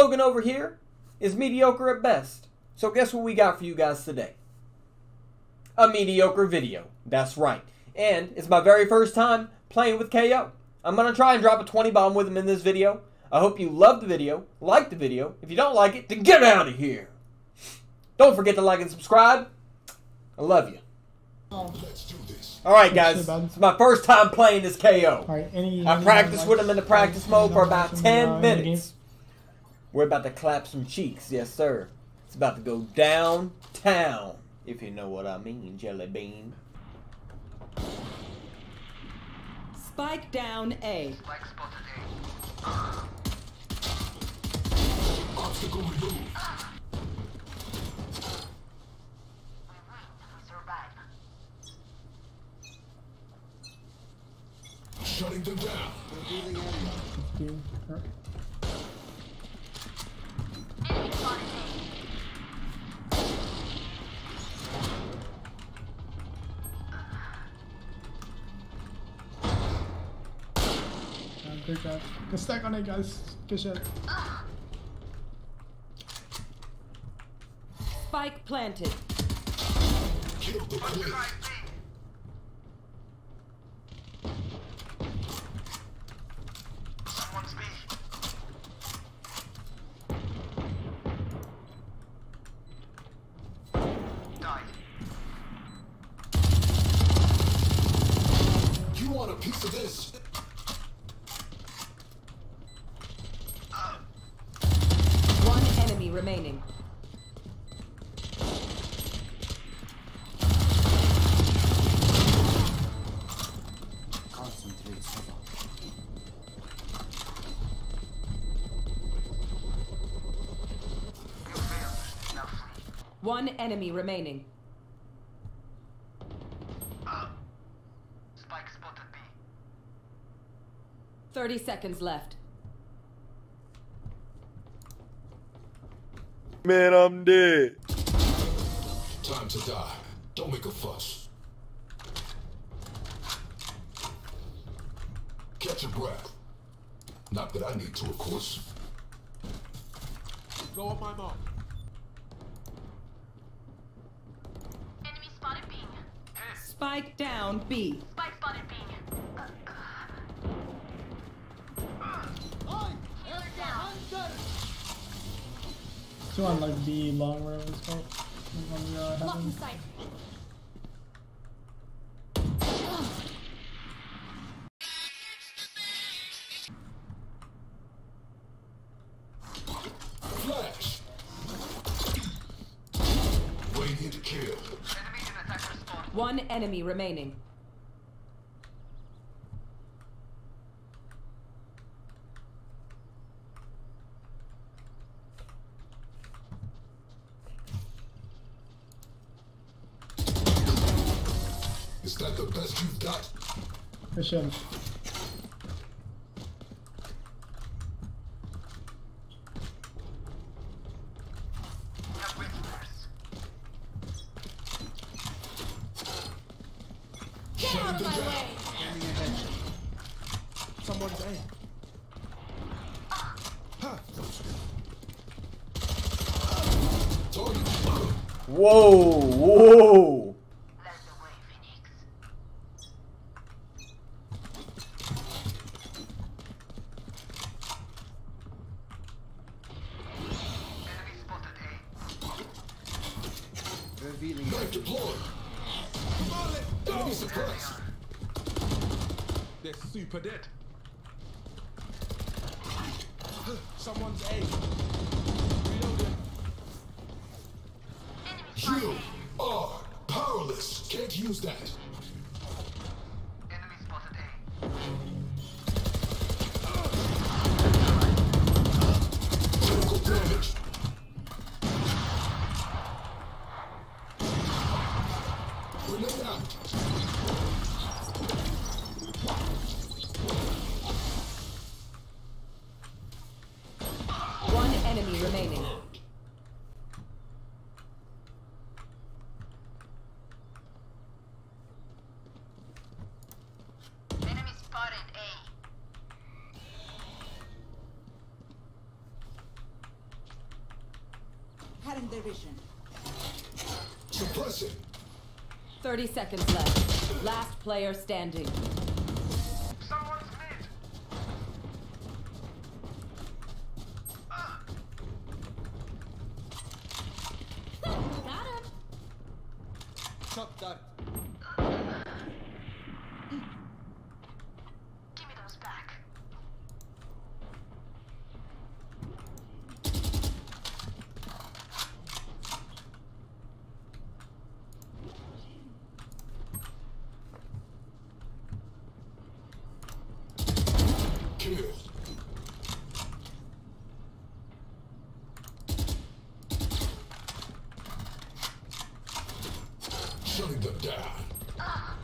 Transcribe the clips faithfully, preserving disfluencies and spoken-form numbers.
slogan over here is mediocre at best. So guess what we got for you guys today? A mediocre video. That's right. And it's my very first time playing with K O. I'm going to try and drop a twenty bomb with him in this video. I hope you love the video, like the video. If you don't like it, then get out of here. Don't forget to like and subscribe. I love you. Oh. Alright guys, it's my first time playing this K O. Right, any, I any practiced with likes, him in the practice mode for about ten uh, minutes. We're about to clap some cheeks, yes sir. It's about to go downtown, if you know what I mean, jelly bean. Spike down A. Spike spotted A. Obstacle removed. Shutting them down. Enemy spotted A. Good job. Good stack on it, guys. Good shot. Spike planted. Kill the queen. Someone's B. Died. You want a piece of this? One enemy remaining. One enemy remaining. Uh, Spike spotted B. Thirty seconds left. Man, I'm dead. Time to die. Don't make a fuss. Catch your breath. Not that I need to, of course. Go on my mark. Enemy spotted B. Spike down B. Spike spotted B. Healer down. Two on like B long, wherever it's called. On the, uh, Blocking sight. Flash. Waiting to kill. Enemies in attacker spawn. One enemy remaining. Is that the best you've got? Good shot. Get out of my way. Someone's A. Whoa, whoa. Lead the way, Phoenix. Enemy spotted A. Revealing. Knife deployed. Enemy suppressed. They're super dead. Someone's A. Reloading. You are powerless. Can't use that. Enemy spotted A. Critical damage. Grenade out. One enemy remaining. their vision. Suppress it. thirty seconds left. Last player standing. Someone's mid. Got him. Top that. Give me those back. Kill. Shutting them down.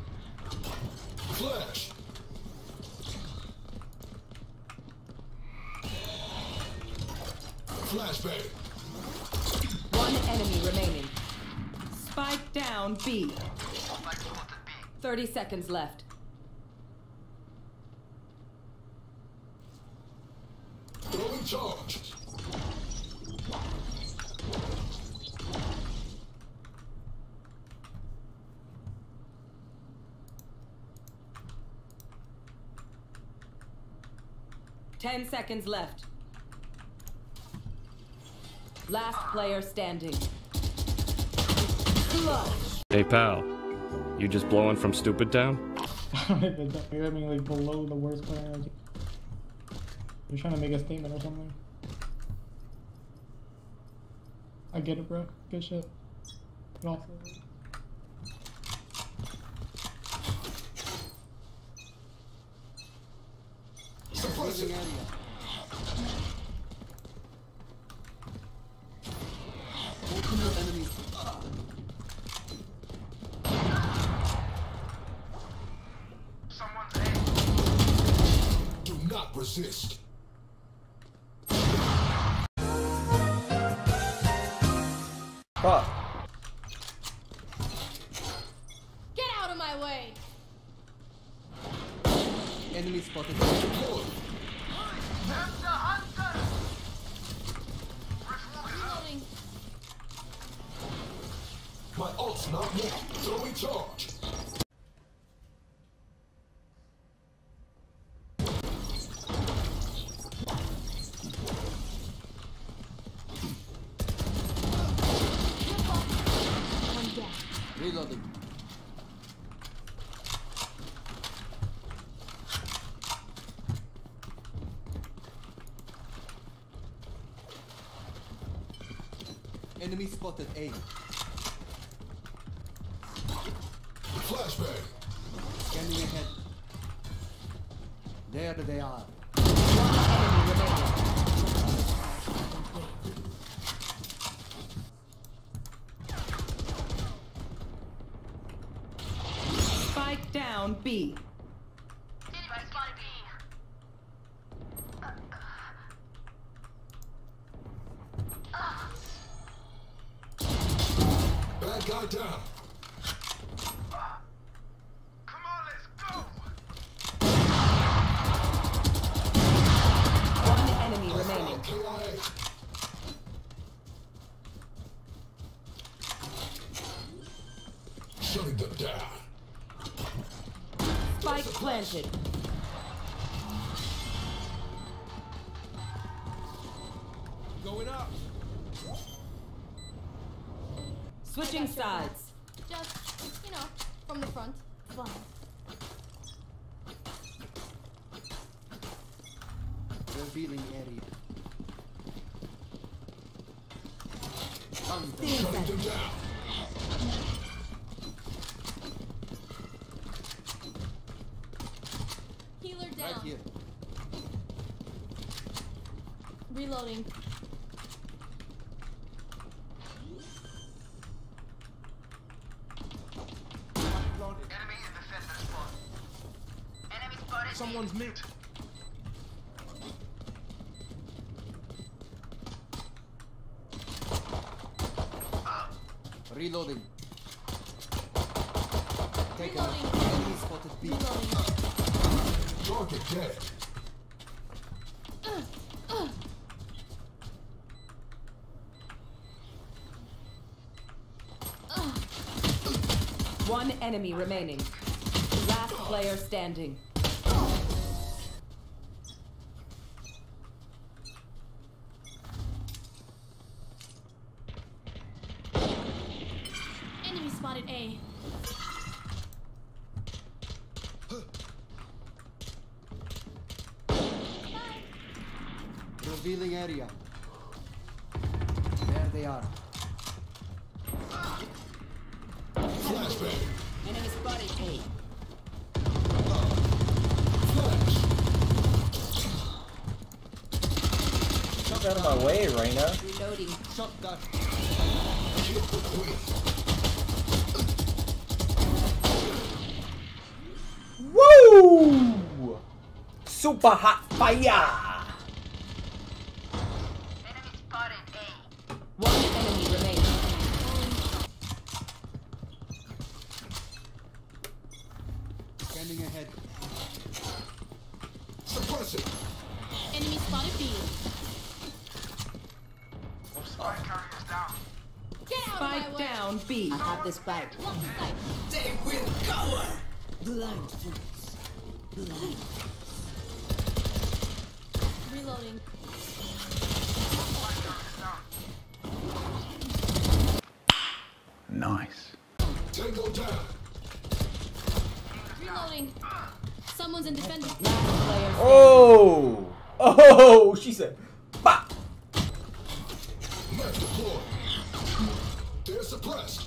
Flash. Flashbang. One enemy remaining. Spike down B. thirty seconds left. Throwing charge. Ten seconds left. Last player standing. Clutch. Hey pal, you just blowing from Stupid Town? You're having like below the worst player. You're trying to make a statement or something. I get it, bro. Good shit. Get off of it. Suppress it. Someone's A. Do not resist. Fuck. Get out of my way. Enemy spotted. Deploy. Reloading. My ult's not ready. Throwing charge. One down. Reloading. Enemy spotted A. Flashbang. Scanning ahead. There they are. Enemy remaining. Spike down B. Anybody spotted B. Bad guy down. Come on, let's go. One enemy remaining. K I A. Shutting them down. Spike planted. Going up. Switching sides. Just, you know, from the front. Fun. Revealing area. Shutting them down. Healer down. Right here. Reloading. Enemy in the center spawn. Enemy spotted. Someone's mid. Reloading. Taken. Reloading. Enemy spotted B. Reloading. Target dead. One enemy remaining. Last player standing. Enemy spotted A. Revealing area. There they are. Flashbang. Enemy spotted A. Flash. Get out of my way, Reyna. Reloading. Shotgun. Kill the queen. Woo! Super hot fire! Enemy spotted A. One enemy remaining. Scanning ahead. Suppress it. Enemy spotted B. Get out of my Spike way. down B. I have the spike. Lock the sight. They will cover. Blind fools. Blind. Reloading. Nice. Tango down. Reloading. Someone's in defender. Last player standing. Oh! Oh! She said, "Bop!" Map deployed. They're suppressed.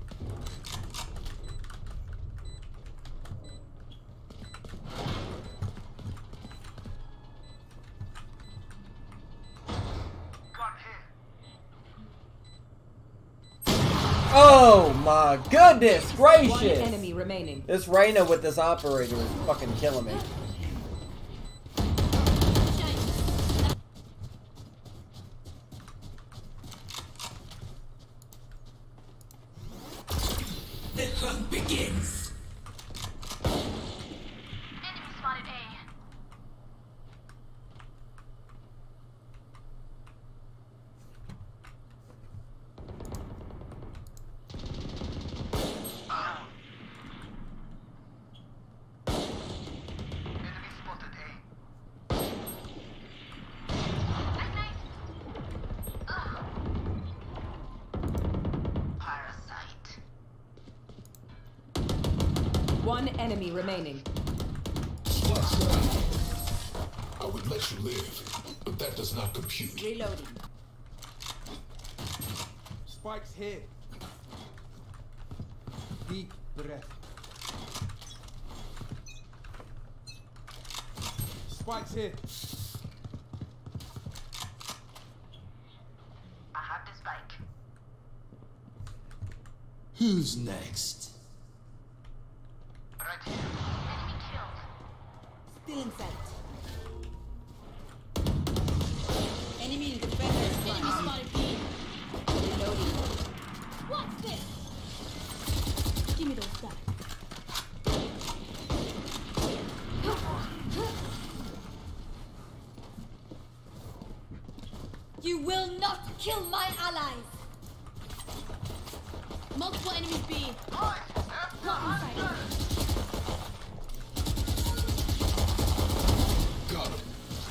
Oh my goodness One gracious! enemy remaining. This Reyna with this operator is fucking killing me. Shine. The hunt begins. Enemy spotted A. One enemy remaining. Splash down. I would let you live, but that does not compute. Reloading. Spikes here. Deep breath. Spikes here. I have the spike. Who's next? Right here. Enemy killed. Still in sight. Enemy in defender Enemy spot. spotted B. Reloading. What's this? Give me those back. You will not kill my allies. Multiple enemies B. Lock the sight. Got him.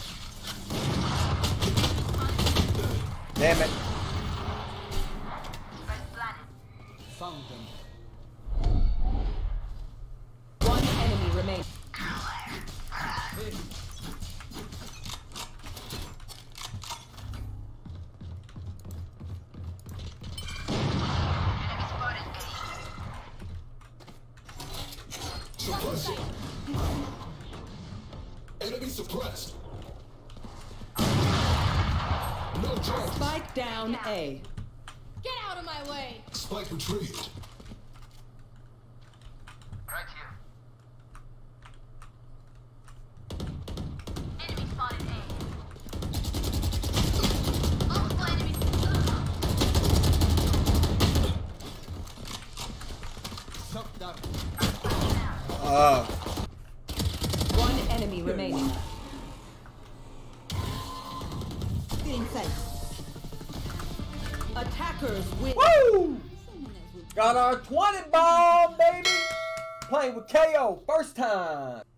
Damn it. Found them. One enemy remaining. Hey. Suppress it. Enemy suppressed. No charge. Spike down A. Get out of my way. Spike retrieved. Right here. Enemy spotted A. Multiple enemies. Shut down. Uh, One enemy remaining. Still in sight. Attackers win. woo! Someone else will Got our twenty bomb, baby. Playing with K O first time.